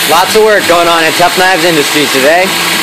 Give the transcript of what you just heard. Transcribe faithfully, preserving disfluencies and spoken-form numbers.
Lots of work going on in Tough Knives Industries today.